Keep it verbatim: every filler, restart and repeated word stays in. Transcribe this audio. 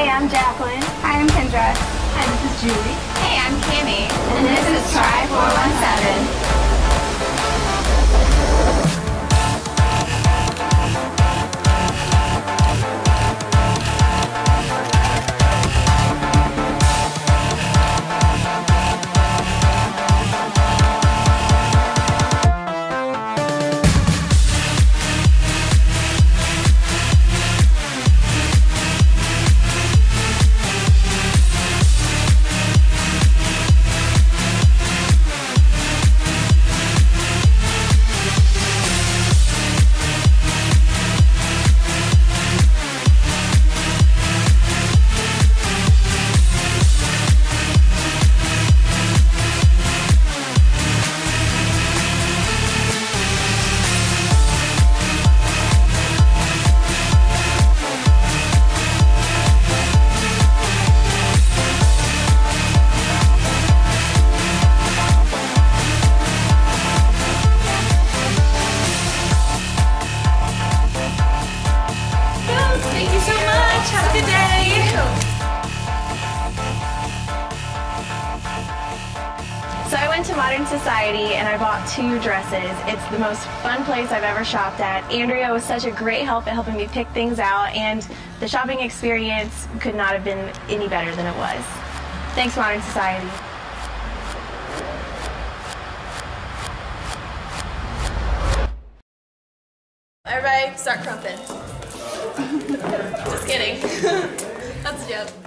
Hey, I'm Jacqueline. Hi, I'm Kendra. Hi, this is Julie. Hey, I'm Cammie. And this is Try four one seven. Thank you so much. Have a good day. So I went to Modern Society and I bought two dresses. It's the most fun place I've ever shopped at. Andrea was such a great help at helping me pick things out, and the shopping experience could not have been any better than it was. Thanks, Modern Society. Everybody start crumping. Just kidding. That's a joke.